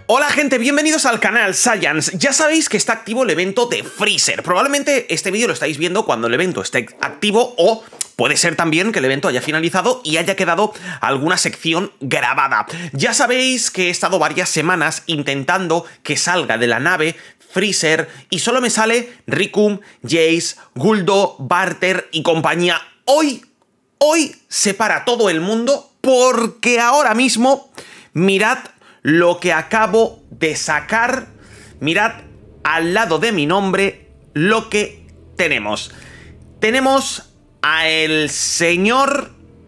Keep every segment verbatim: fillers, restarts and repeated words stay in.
Hola gente, bienvenidos al canal Science. Ya sabéis que está activo el evento de Freezer. Probablemente este vídeo lo estáis viendo cuando el evento esté activo, o puede ser también que el evento haya finalizado y haya quedado alguna sección grabada. Ya sabéis que he estado varias semanas intentando que salga de la nave Freezer y solo me sale Rickum, Jace, Guldo, Barter y compañía. Hoy, hoy se para todo el mundo porque ahora mismo, mirad lo que acabo de sacar, mirad al lado de mi nombre lo que tenemos. Tenemos a el señor,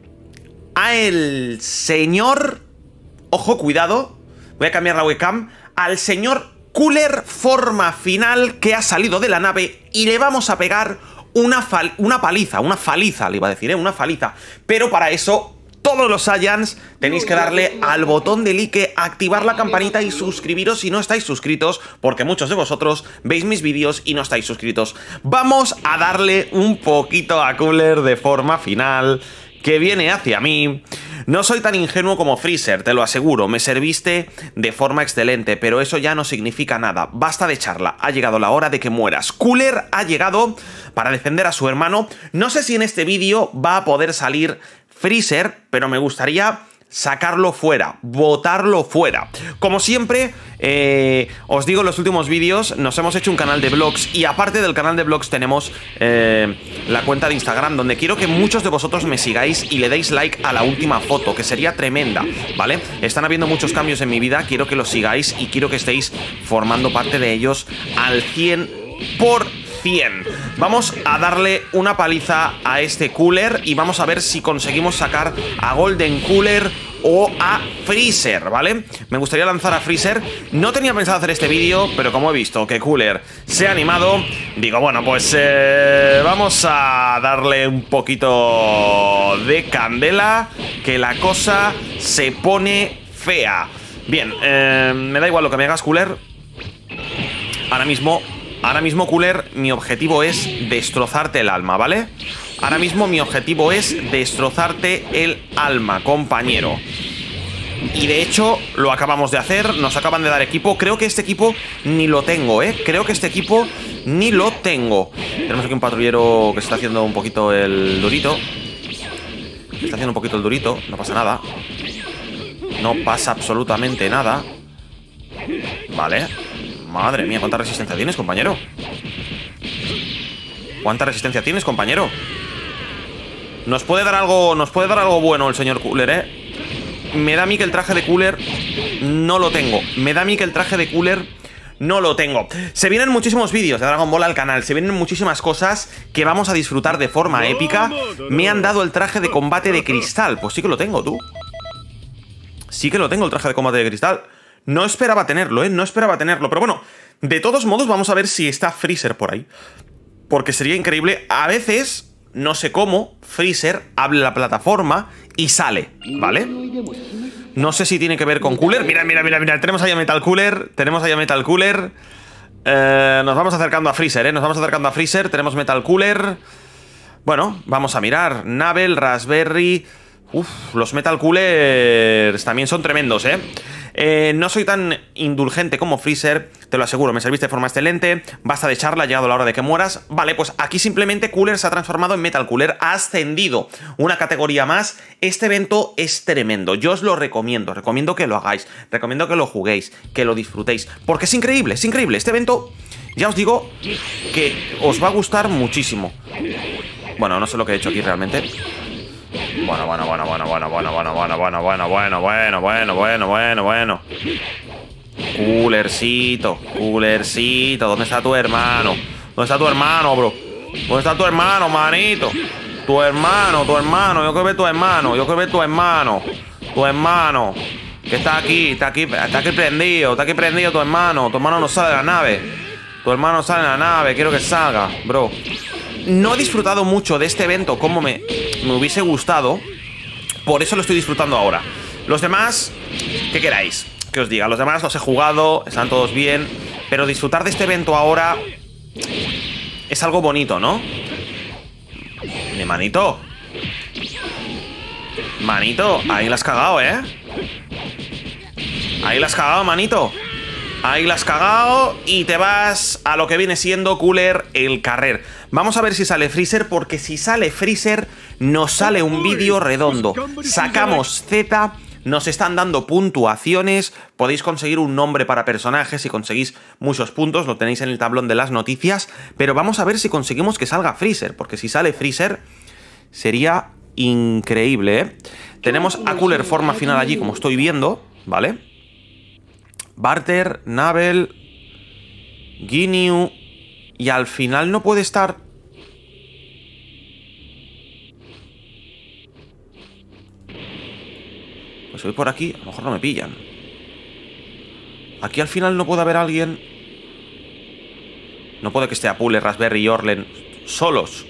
a el señor, ojo, cuidado, voy a cambiar la webcam, al señor Cooler forma final que ha salido de la nave y le vamos a pegar una, fal una paliza, una faliza, le iba a decir, ¿eh? Una faliza, pero para eso todos los Saiyans tenéis que darle al botón de like, activar la campanita y suscribiros si no estáis suscritos, porque muchos de vosotros veis mis vídeos y no estáis suscritos. Vamos a darle un poquito a Cooler de forma final, que viene hacia mí. No soy tan ingenuo como Freezer, te lo aseguro, me serviste de forma excelente, pero eso ya no significa nada. Basta de charla, ha llegado la hora de que mueras. Cooler ha llegado para defender a su hermano. No sé si en este vídeo va a poder salir Freezer, pero me gustaría sacarlo fuera, botarlo fuera. Como siempre, eh, os digo en los últimos vídeos, nos hemos hecho un canal de vlogs y aparte del canal de vlogs tenemos eh, la cuenta de Instagram, donde quiero que muchos de vosotros me sigáis y le deis like a la última foto, que sería tremenda, ¿vale? Están habiendo muchos cambios en mi vida, quiero que los sigáis y quiero que estéis formando parte de ellos al cien por cien. Vamos a darle una paliza a este Cooler y vamos a ver si conseguimos sacar a Golden Cooler o a Freezer, ¿vale? Me gustaría lanzar a Freezer. No tenía pensado hacer este vídeo, pero como he visto que Cooler se ha animado, digo, bueno, pues eh, vamos a darle un poquito de candela, que la cosa se pone fea. Bien, eh, me da igual lo que me hagas, Cooler. Ahora mismo... Ahora mismo, Cooler, mi objetivo es destrozarte el alma, ¿vale? Ahora mismo mi objetivo es destrozarte el alma, compañero. Y de hecho, lo acabamos de hacer, nos acaban de dar equipo. Creo que este equipo ni lo tengo, ¿eh? Creo que este equipo ni lo tengo. Tenemos aquí un patrullero que se está haciendo un poquito el durito. Se está haciendo un poquito el durito, no pasa nada. No pasa absolutamente nada. Vale. Madre mía, ¿cuánta resistencia tienes, compañero? ¿Cuánta resistencia tienes, compañero? Nos puede dar algo, nos puede dar algo bueno el señor Cooler, ¿eh? Me da a mí que el traje de Cooler no lo tengo. Me da a mí que el traje de Cooler no lo tengo. Se vienen muchísimos vídeos de Dragon Ball al canal. Se vienen muchísimas cosas que vamos a disfrutar de forma épica. Me han dado el traje de combate de cristal. Pues sí que lo tengo, tú. Sí que lo tengo, el traje de combate de cristal. No esperaba tenerlo, ¿eh? No esperaba tenerlo. Pero bueno, de todos modos vamos a ver si está Freezer por ahí, porque sería increíble. A veces, no sé cómo, Freezer abre la plataforma y sale, ¿vale? No sé si tiene que ver con Cooler. Mira, mira, mira, mira. Tenemos ahí a Metal Cooler. Tenemos ahí a Metal Cooler. Eh, nos vamos acercando a Freezer, ¿eh? Nos vamos acercando a Freezer. Tenemos Metal Cooler. Bueno, vamos a mirar. Navel, Raspberry. Uf, los Metal Coolers también son tremendos, ¿eh? Eh, no soy tan indulgente como Freezer, te lo aseguro, me serviste de forma excelente. Basta de charla, ha llegado la hora de que mueras. Vale, pues aquí simplemente Cooler se ha transformado en Metal Cooler, ha ascendido una categoría más. Este evento es tremendo, yo os lo recomiendo, recomiendo que lo hagáis, recomiendo que lo juguéis, que lo disfrutéis, porque es increíble, es increíble. Este evento, ya os digo que os va a gustar muchísimo. Bueno, no sé lo que he hecho aquí realmente. Bueno, bueno, bueno, bueno, bueno, bueno, bueno, bueno, bueno, bueno, bueno, bueno, bueno, bueno, bueno, bueno. Coolercito, Coolercito, ¿dónde está tu hermano? ¿Dónde está tu hermano, bro? ¿Dónde está tu hermano, manito? Tu hermano, tu hermano, yo quiero ver tu hermano, yo quiero ver tu hermano. Tu hermano, que está aquí, está aquí, está aquí prendido, está aquí prendido tu hermano. Tu hermano no sale de la nave. Tu hermano sale de la nave, quiero que salga, bro. No he disfrutado mucho de este evento como me, me hubiese gustado. Por eso lo estoy disfrutando ahora. Los demás, ¿qué queráis que os diga? Los demás los he jugado, están todos bien, pero disfrutar de este evento ahora es algo bonito, ¿no? Mi manito. Manito, ahí la has cagado, ¿eh? Ahí la has cagado, manito. Ahí la has cagado y te vas a lo que viene siendo Cooler el Carrer. Vamos a ver si sale Freezer, porque si sale Freezer nos sale un vídeo redondo. Sacamos Z, nos están dando puntuaciones, podéis conseguir un nombre para personajes si conseguís muchos puntos, lo tenéis en el tablón de las noticias, pero vamos a ver si conseguimos que salga Freezer, porque si sale Freezer sería increíble, ¿eh? Tenemos a Cooler forma final allí, como estoy viendo, ¿vale? Barter, Nabel, Ginyu, y al final no puede estar... Pues voy por aquí, a lo mejor no me pillan. Aquí al final no puede haber alguien... No puede que esté Apule, Raspberry y Orlen solos.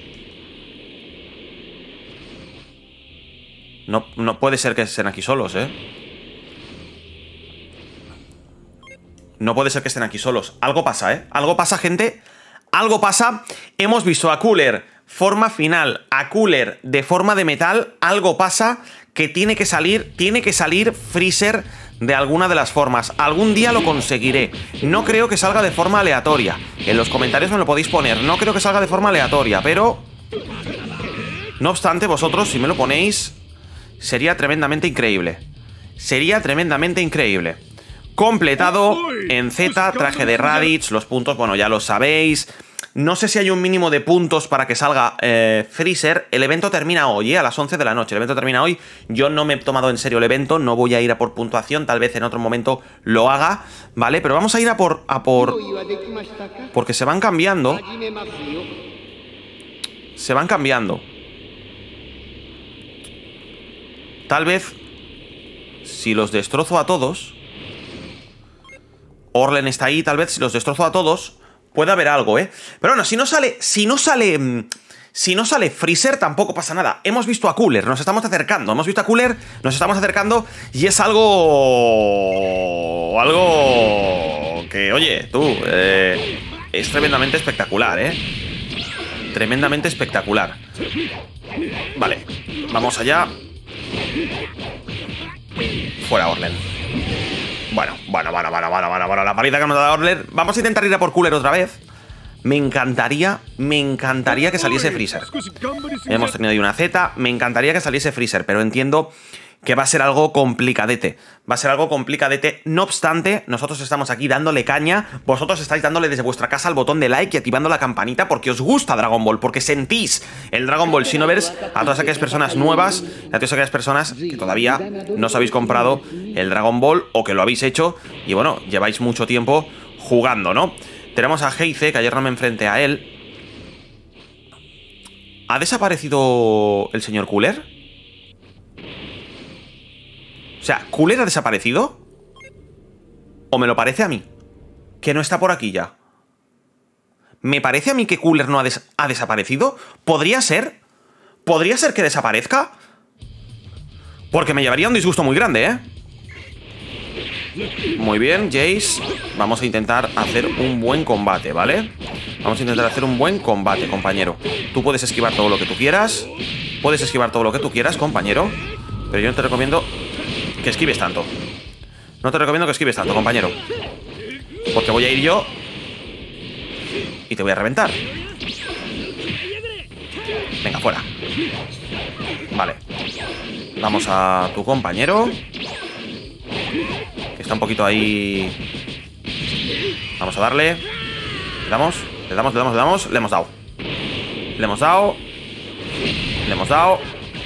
No, no puede ser que estén aquí solos, ¿eh? No puede ser que estén aquí solos. Algo pasa, ¿eh? Algo pasa, gente. Algo pasa. Hemos visto a Cooler forma final, a Cooler de forma de metal. Algo pasa que tiene que salir, tiene que salir Freezer de alguna de las formas. Algún día lo conseguiré. No creo que salga de forma aleatoria. En los comentarios me lo podéis poner. No creo que salga de forma aleatoria, pero... No obstante, vosotros, si me lo ponéis, sería tremendamente increíble. Sería tremendamente increíble. Completado en Z, traje de Raditz, los puntos, bueno, ya lo sabéis. No sé si hay un mínimo de puntos para que salga eh, Freezer. El evento termina hoy, ¿eh? A las once de la noche. El evento termina hoy. Yo no me he tomado en serio el evento, no voy a ir a por puntuación. Tal vez en otro momento lo haga, ¿vale? Pero vamos a ir a por... a por... Porque se van cambiando. Se van cambiando. Tal vez, si los destrozo a todos... Orlen está ahí, tal vez si los destrozo a todos puede haber algo, ¿eh? Pero bueno, si no sale, si no sale, si no sale Freezer tampoco pasa nada. Hemos visto a Cooler, nos estamos acercando, hemos visto a Cooler, nos estamos acercando y es algo, algo que, oye, tú, eh, es tremendamente espectacular, ¿eh? Tremendamente espectacular. Vale, vamos allá. Fuera Orlen. Bueno, bueno, bueno, bueno, bueno, bueno, bueno, la paliza que nos ha dado Orlen. Vamos a intentar ir a por Cooler otra vez. Me encantaría, me encantaría que saliese Freezer. Hemos tenido ahí una Z, me encantaría que saliese Freezer, pero entiendo que va a ser algo complicadete. Va a ser algo complicadete. No obstante, nosotros estamos aquí dándole caña. Vosotros estáis dándole desde vuestra casa al botón de like y activando la campanita porque os gusta Dragon Ball, porque sentís el Dragon Ball Xenoverse. A todas aquellas personas nuevas y a todas aquellas personas que todavía no os habéis comprado el Dragon Ball o que lo habéis hecho y bueno, lleváis mucho tiempo jugando, ¿no? Tenemos a Heize, que ayer no me enfrenté a él. ¿Ha desaparecido el señor Cooler? O sea, ¿Cooler ha desaparecido? ¿O me lo parece a mí? Que no está por aquí ya. ¿Me parece a mí que Cooler no ha, des ha desaparecido? ¿Podría ser? ¿Podría ser que desaparezca? Porque me llevaría un disgusto muy grande, ¿eh? Muy bien, Jace. Vamos a intentar hacer un buen combate, ¿vale? Vamos a intentar hacer un buen combate, compañero. Tú puedes esquivar todo lo que tú quieras. Puedes esquivar todo lo que tú quieras, compañero. Pero yo no te recomiendo que esquives tanto. No te recomiendo que esquives tanto, compañero. Porque voy a ir yo y te voy a reventar. Venga, fuera. Vale. Vamos a tu compañero, que está un poquito ahí. Vamos a darle. Le damos, le damos, le damos, le damos. Le hemos dado. Le hemos dado. Le hemos dado.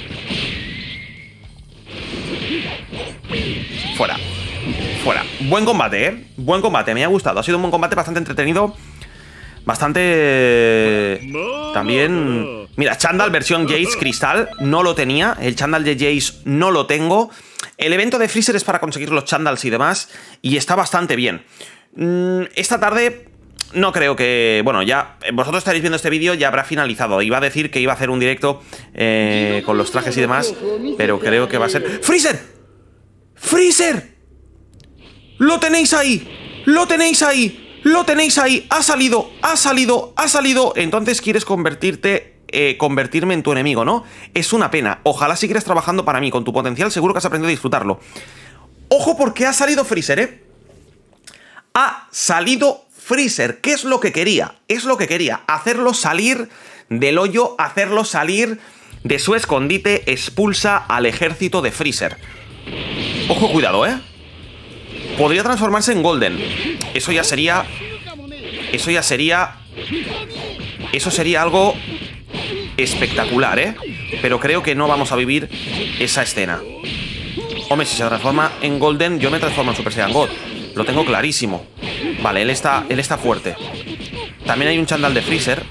Fuera. Fuera. Buen combate, ¿eh? Buen combate, me ha gustado. Ha sido un buen combate, bastante entretenido. Bastante... También... Mira, Chandal versión Jace Cristal. No lo tenía. El Chandal de Jace no lo tengo. El evento de Freezer es para conseguir los Chandals y demás. Y está bastante bien. Esta tarde... No creo que... Bueno, ya... Vosotros estaréis viendo este vídeo, ya habrá finalizado. Iba a decir que iba a hacer un directo eh, con los trajes y demás, pero creo que va a ser... ¡Freezer! ¡Freezer! ¡Lo tenéis ahí! ¡Lo tenéis ahí! ¡Lo tenéis ahí! ¡Ha salido! ¡Ha salido! ¡Ha salido! Entonces quieres convertirte... Eh, convertirme en tu enemigo, ¿no? Es una pena. Ojalá siguieras trabajando para mí. Con tu potencial seguro que has aprendido a disfrutarlo. Ojo porque ha salido Freezer, ¿eh? Ha salido Freezer. ¿Qué es lo que quería? Es lo que quería. Hacerlo salir del hoyo, hacerlo salir de su escondite. Expulsa al ejército de Freezer. Ojo, cuidado, ¿eh? Podría transformarse en Golden. Eso ya sería... Eso ya sería... Eso sería algo espectacular, ¿eh? Pero creo que no vamos a vivir esa escena. Hombre, si se transforma en Golden, yo me transformo en Super Saiyan God. Lo tengo clarísimo. Vale, él está, él está fuerte. También hay un chándal de Freezer.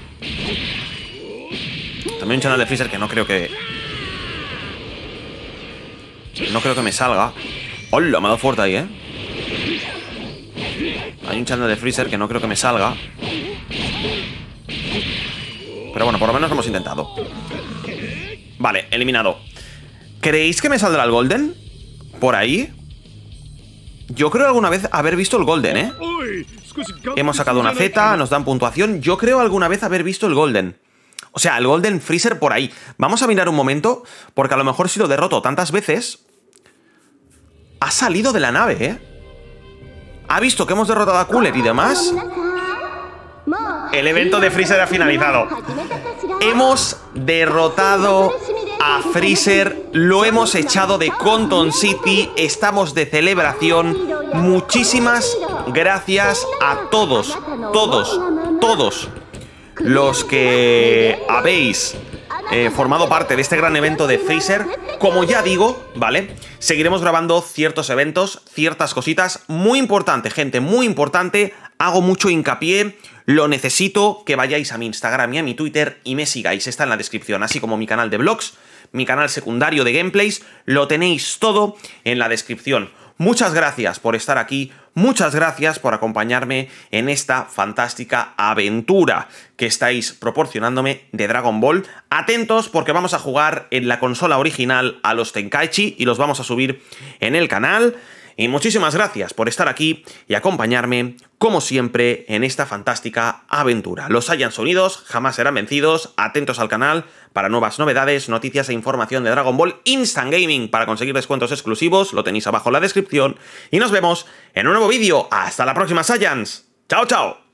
También un chándal de Freezer que no creo que... No creo que me salga. ¡Hola! Me ha dado fuerte ahí, ¿eh? Hay un chándal de Freezer que no creo que me salga. Pero bueno, por lo menos lo hemos intentado. Vale, eliminado. ¿Creéis que me saldrá el Golden? ¿Por ahí? Yo creo alguna vez haber visto el Golden, ¿eh? Hemos sacado una Z, nos dan puntuación. Yo creo alguna vez haber visto el Golden. O sea, el Golden Freezer por ahí. Vamos a mirar un momento, porque a lo mejor si lo derroto tantas veces... Ha salido de la nave, ¿eh? Ha visto que hemos derrotado a Cooler y demás. El evento de Freezer ha finalizado. Hemos derrotado a Freezer. Lo hemos echado de Conton City. Estamos de celebración. Muchísimas gracias a todos, todos, todos los que habéis eh, formado parte de este gran evento de Freezer. Como ya digo, ¿vale? Seguiremos grabando ciertos eventos, ciertas cositas. Muy importante, gente, muy importante. Hago mucho hincapié. Lo necesito que vayáis a mi Instagram y a mi Twitter y me sigáis. Está en la descripción, así como mi canal de vlogs, mi canal secundario de gameplays. Lo tenéis todo en la descripción. Muchas gracias por estar aquí. Muchas gracias por acompañarme en esta fantástica aventura que estáis proporcionándome de Dragon Ball. Atentos porque vamos a jugar en la consola original a los Tenkaichi y los vamos a subir en el canal. Y muchísimas gracias por estar aquí y acompañarme, como siempre, en esta fantástica aventura. Los Saiyans unidos jamás serán vencidos. Atentos al canal para nuevas novedades, noticias e información de Dragon Ball Instant Gaming para conseguir descuentos exclusivos. Lo tenéis abajo en la descripción. Y nos vemos en un nuevo vídeo. ¡Hasta la próxima, Saiyans! ¡Chao, chao!